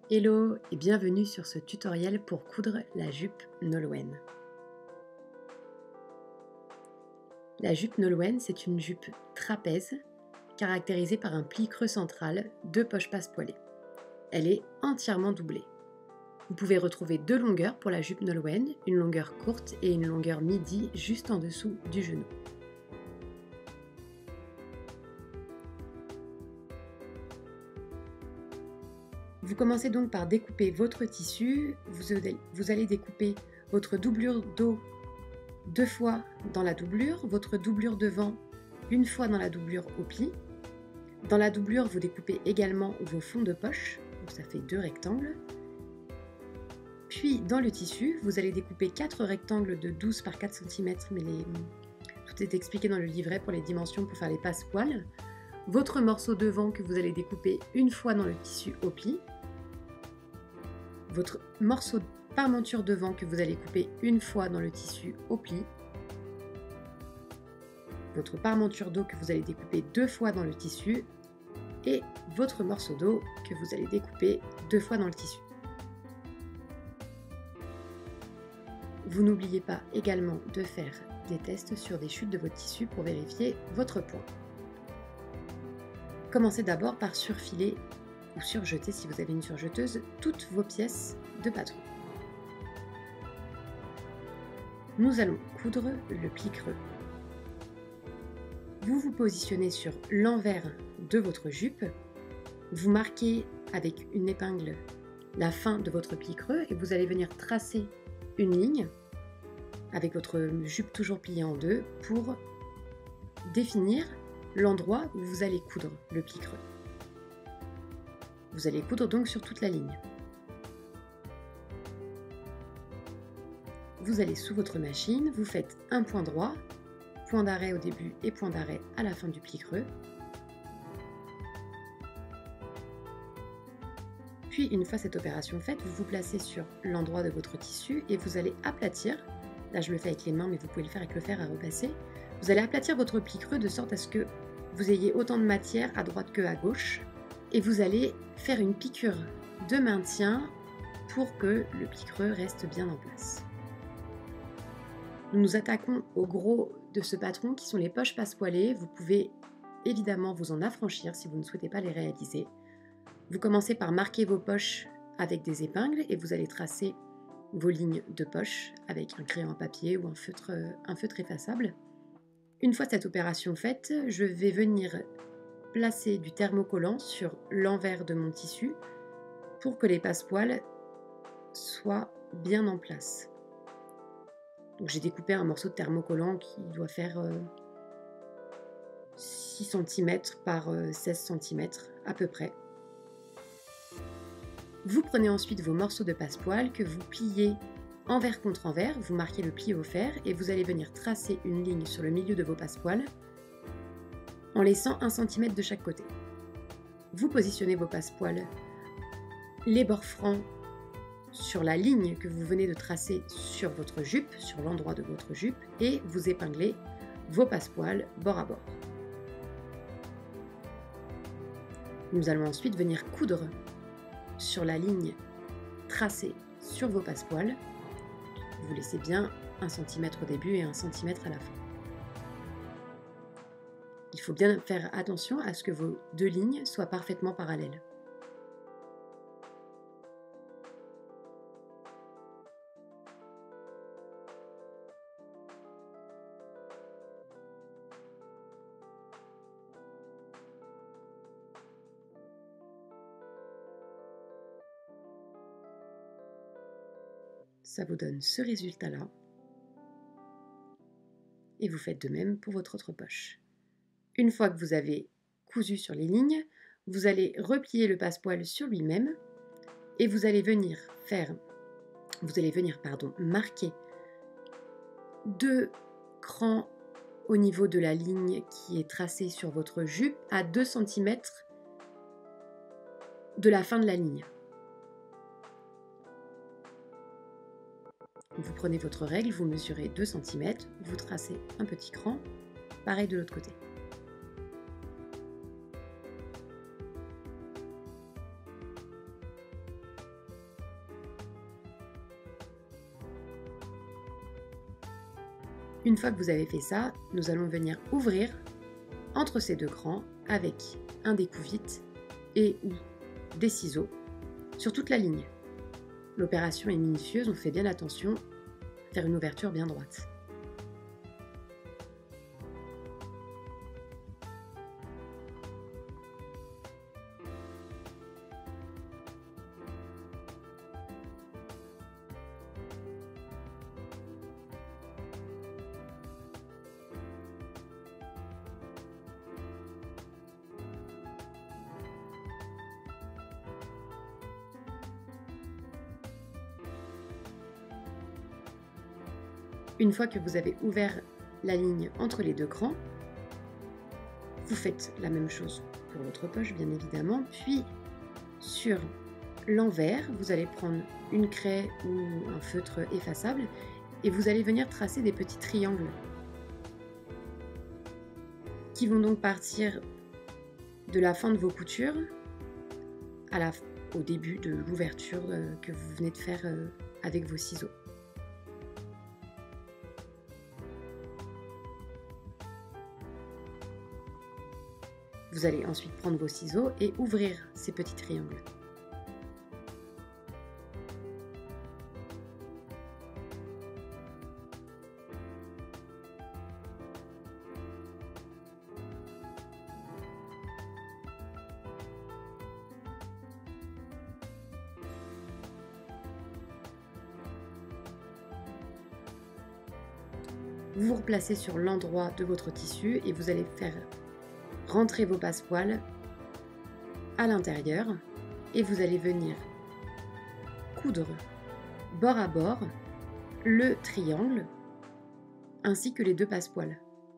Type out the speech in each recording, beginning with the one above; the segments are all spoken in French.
Hello et bienvenue sur ce tutoriel pour coudre la jupe Nolwenn. La jupe Nolwenn, c'est une jupe trapèze caractérisée par un pli creux central, deux poches passe-poilées. Elle est entièrement doublée. Vous pouvez retrouver deux longueurs pour la jupe Nolwenn, une longueur courte et une longueur midi juste en dessous du genou. Vous commencez donc par découper votre tissu, vous allez découper votre doublure dos 2 fois dans la doublure, votre doublure devant 1 fois dans la doublure au pli. Dans la doublure, vous découpez également vos fonds de poche, donc ça fait 2 rectangles. Puis dans le tissu, vous allez découper 4 rectangles de 12 par 4 cm, mais tout est expliqué dans le livret pour les dimensions pour faire les passepoils. Votre morceau devant que vous allez découper 1 fois dans le tissu au pli. Votre morceau de parmenture devant que vous allez couper 1 fois dans le tissu au pli. Votre parmenture dos que vous allez découper 2 fois dans le tissu. Et votre morceau dos que vous allez découper 2 fois dans le tissu. Vous n'oubliez pas également de faire des tests sur des chutes de votre tissu pour vérifier votre poids. Commencez d'abord par surfiler ou surjeter, si vous avez une surjeteuse, toutes vos pièces de patron. Nous allons coudre le pli creux. Vous vous positionnez sur l'envers de votre jupe, vous marquez avec une épingle la fin de votre pli creux et vous allez venir tracer une ligne avec votre jupe toujours pliée en deux pour définir l'endroit où vous allez coudre le pli creux. Vous allez coudre donc sur toute la ligne. Vous allez sous votre machine, vous faites un point droit, point d'arrêt au début et point d'arrêt à la fin du pli creux. Puis une fois cette opération faite, vous vous placez sur l'endroit de votre tissu et vous allez aplatir. Là je le fais avec les mains mais vous pouvez le faire avec le fer à repasser. Vous allez aplatir votre pli creux de sorte à ce que vous ayez autant de matière à droite que à gauche. Et vous allez faire une piqûre de maintien pour que le pli creux reste bien en place. Nous nous attaquons au gros de ce patron qui sont les poches passe-poilées. Vous pouvez évidemment vous en affranchir si vous ne souhaitez pas les réaliser. Vous commencez par marquer vos poches avec des épingles et vous allez tracer vos lignes de poche avec un crayon à papier ou un feutre effaçable. Une fois cette opération faite, je vais venir placer du thermocollant sur l'envers de mon tissu pour que les passepoils soient bien en place. Donc j'ai découpé un morceau de thermocollant qui doit faire 6 cm par 16 cm à peu près. Vous prenez ensuite vos morceaux de passepoil que vous pliez envers contre envers, vous marquez le pli au fer et vous allez venir tracer une ligne sur le milieu de vos passepoils en laissant 1 cm de chaque côté. Vous positionnez vos passepoils, les bords francs sur la ligne que vous venez de tracer sur votre jupe, sur l'endroit de votre jupe, et vous épinglez vos passepoils bord à bord. Nous allons ensuite venir coudre sur la ligne tracée sur vos passepoils. Vous laissez bien 1 cm au début et 1 cm à la fin. Il faut bien faire attention à ce que vos deux lignes soient parfaitement parallèles. Ça vous donne ce résultat-là. Et vous faites de même pour votre autre poche. Une fois que vous avez cousu sur les lignes, vous allez replier le passepoil sur lui-même et vous allez venir marquer 2 crans au niveau de la ligne qui est tracée sur votre jupe à 2 cm de la fin de la ligne. Vous prenez votre règle, vous mesurez 2 cm, vous tracez un petit cran, pareil de l'autre côté. Une fois que vous avez fait ça, nous allons venir ouvrir entre ces deux crans avec un découvite et ou des ciseaux sur toute la ligne. L'opération est minutieuse, on fait bien attention à faire une ouverture bien droite. Une fois que vous avez ouvert la ligne entre les deux crans, vous faites la même chose pour l'autre poche bien évidemment, puis sur l'envers, vous allez prendre une craie ou un feutre effaçable et vous allez venir tracer des petits triangles qui vont donc partir de la fin de vos coutures au début de l'ouverture que vous venez de faire avec vos ciseaux. Vous allez ensuite prendre vos ciseaux et ouvrir ces petits triangles. Vous vous replacez sur l'endroit de votre tissu et vous allez faire rentrer vos passepoils à l'intérieur et vous allez venir coudre bord à bord le triangle ainsi que les deux passepoils.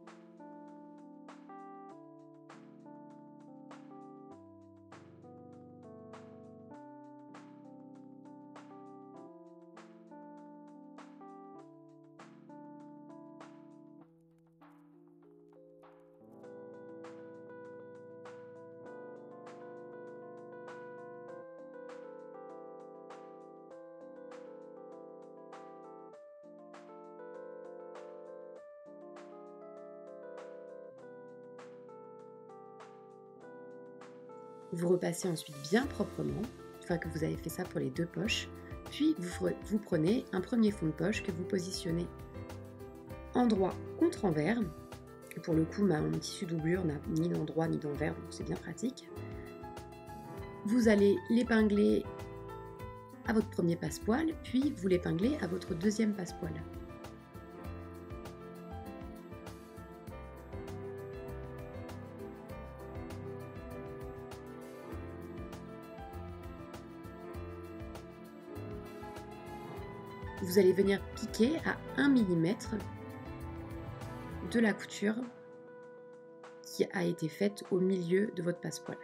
Vous repassez ensuite bien proprement, une fois que vous avez fait ça pour les deux poches, puis vous prenez un premier fond de poche que vous positionnez endroit contre envers. Pour le coup, mon tissu doublure n'a ni d'endroit ni d'envers, donc c'est bien pratique. Vous allez l'épingler à votre premier passepoil, puis vous l'épinglez à votre deuxième passepoil. Vous allez venir piquer à 1 mm de la couture qui a été faite au milieu de votre passepoil.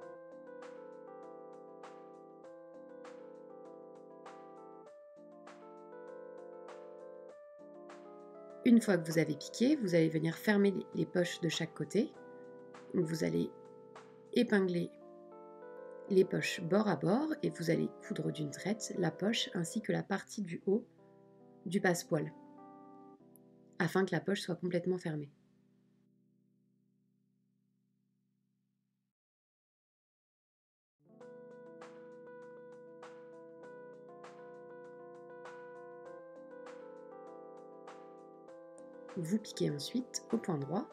Une fois que vous avez piqué, vous allez venir fermer les poches de chaque côté. Donc vous allez épingler les poches bord à bord et vous allez coudre d'une traite la poche ainsi que la partie du haut du passepoil afin que la poche soit complètement fermée. Vous piquez ensuite au point droit.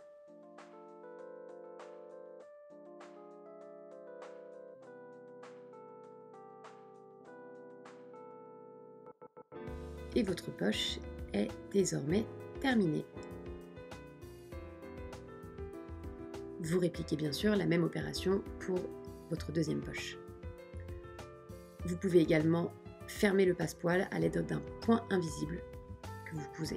Et votre poche est désormais terminée. Vous répliquez bien sûr la même opération pour votre deuxième poche. Vous pouvez également fermer le passepoil à l'aide d'un point invisible que vous cousez.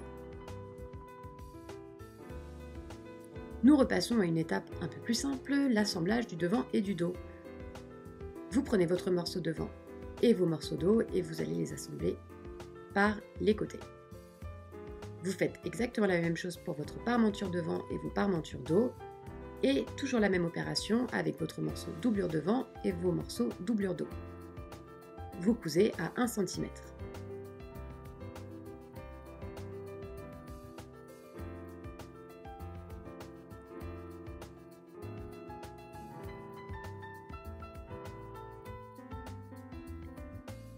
Nous repassons à une étape un peu plus simple, l'assemblage du devant et du dos. Vous prenez votre morceau devant et vos morceaux dos et vous allez les assembler par les côtés. Vous faites exactement la même chose pour votre parmenture devant et vos parmentures dos et toujours la même opération avec votre morceau doublure devant et vos morceaux doublure dos. Vous cousez à 1 cm.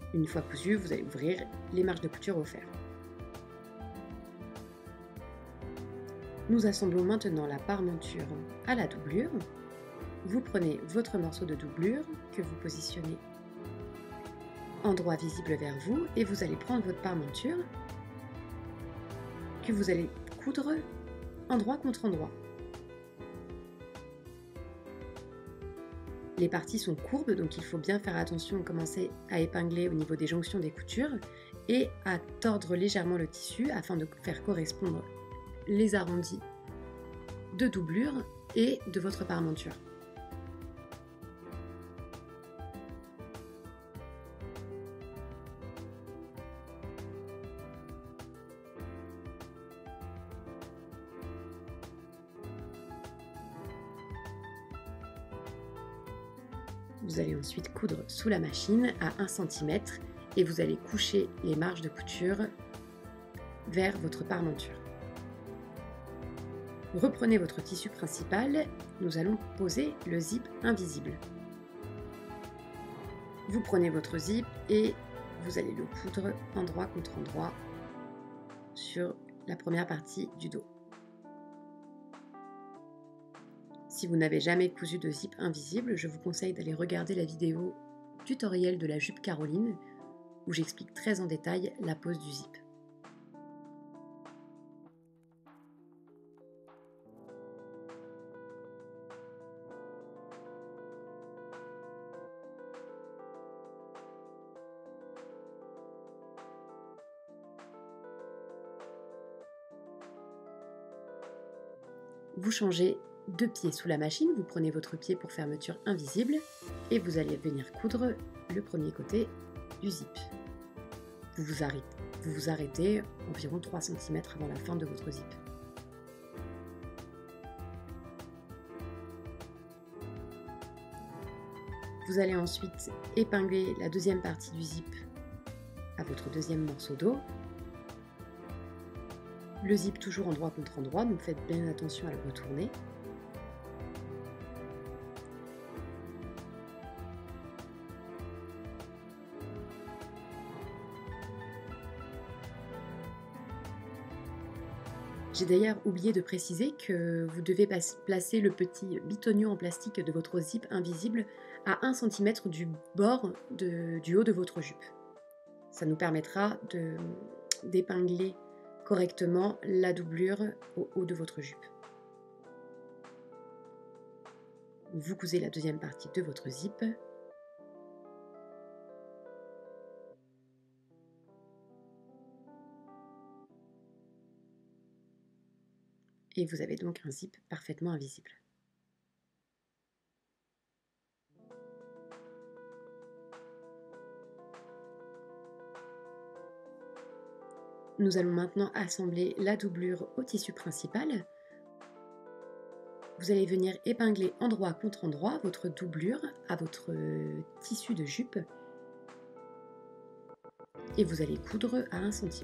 Une fois cousu, vous allez ouvrir les marges de couture au fer. Nous assemblons maintenant la parmenture à la doublure. Vous prenez votre morceau de doublure que vous positionnez endroit visible vers vous et vous allez prendre votre parmenture que vous allez coudre endroit contre endroit. Les parties sont courbes, donc il faut bien faire attention, commencer à épingler au niveau des jonctions des coutures et à tordre légèrement le tissu afin de faire correspondre les arrondis de doublure et de votre parmenture. Vous allez ensuite coudre sous la machine à 1 cm et vous allez coucher les marges de couture vers votre parmenture. Reprenez votre tissu principal, nous allons poser le zip invisible. Vous prenez votre zip et vous allez le coudre endroit contre endroit sur la première partie du dos. Si vous n'avez jamais cousu de zip invisible, je vous conseille d'aller regarder la vidéo tutoriel de la jupe Caroline où j'explique très en détail la pose du zip. Vous changez de pied sous la machine, vous prenez votre pied pour fermeture invisible et vous allez venir coudre le premier côté du zip. Vous vous arrêtez environ 3 cm avant la fin de votre zip. Vous allez ensuite épingler la deuxième partie du zip à votre deuxième morceau d'eau. Le zip toujours endroit contre endroit, donc faites bien attention à le retourner. J'ai d'ailleurs oublié de préciser que vous devez placer le petit bitonio en plastique de votre zip invisible à 1 cm du bord du haut de votre jupe. Ça nous permettra d'épingler correctement la doublure au haut de votre jupe. Vous cousez la deuxième partie de votre zip. Et vous avez donc un zip parfaitement invisible. Nous allons maintenant assembler la doublure au tissu principal. Vous allez venir épingler endroit contre endroit votre doublure à votre tissu de jupe et vous allez coudre à 1 cm.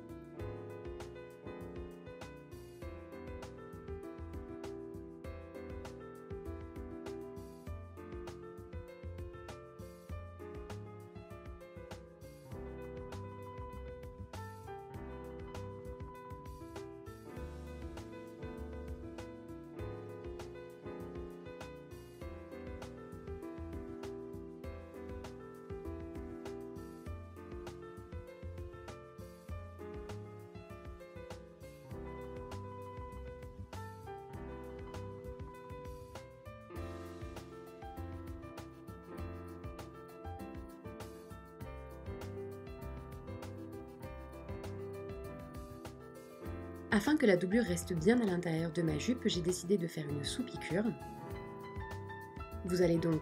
Afin que la doublure reste bien à l'intérieur de ma jupe, j'ai décidé de faire une sous-piqûre. Vous allez donc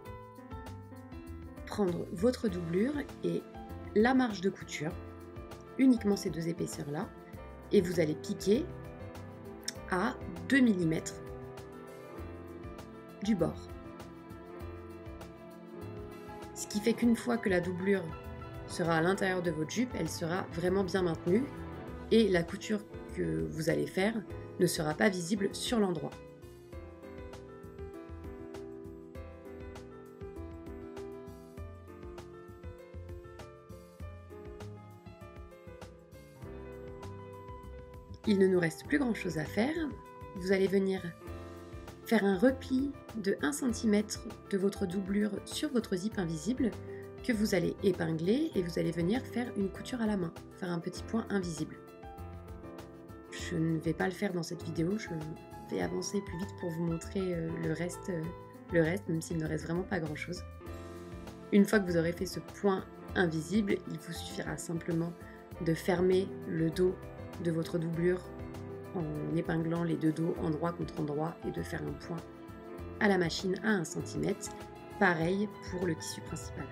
prendre votre doublure et la marge de couture, uniquement ces deux épaisseurs-là, et vous allez piquer à 2 mm du bord. Ce qui fait qu'une fois que la doublure sera à l'intérieur de votre jupe, elle sera vraiment bien maintenue et la couture que vous allez faire ne sera pas visible sur l'endroit. Il ne nous reste plus grand chose à faire. Vous allez venir faire un repli de 1 cm de votre doublure sur votre zip invisible que vous allez épingler et vous allez venir faire une couture à la main, faire un petit point invisible. Je ne vais pas le faire dans cette vidéo, je vais avancer plus vite pour vous montrer le reste, même s'il ne reste vraiment pas grand chose. Une fois que vous aurez fait ce point invisible, il vous suffira simplement de fermer le dos de votre doublure en épinglant les deux dos endroit contre endroit et de faire un point à la machine à 1 cm. Pareil pour le tissu principal.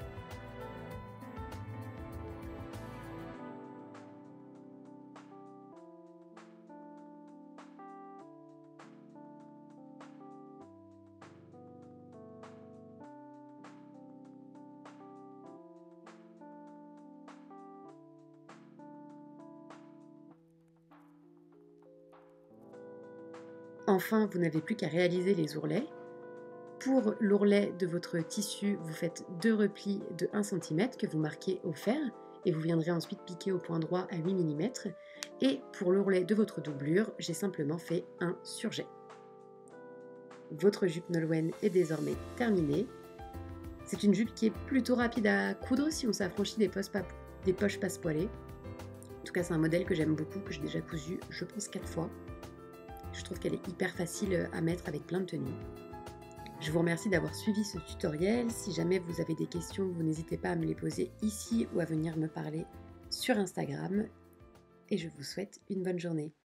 Enfin, vous n'avez plus qu'à réaliser les ourlets. Pour l'ourlet de votre tissu, vous faites 2 replis de 1 cm que vous marquez au fer et vous viendrez ensuite piquer au point droit à 8 mm. Et pour l'ourlet de votre doublure, j'ai simplement fait un surjet. Votre jupe Nolwenn est désormais terminée. C'est une jupe qui est plutôt rapide à coudre si on s'affranchit des poches passe-poilées. En tout cas, c'est un modèle que j'aime beaucoup, que j'ai déjà cousu, je pense 4 fois. Je trouve qu'elle est hyper facile à mettre avec plein de tenues. Je vous remercie d'avoir suivi ce tutoriel. Si jamais vous avez des questions, vous n'hésitez pas à me les poser ici ou à venir me parler sur Instagram. Et je vous souhaite une bonne journée.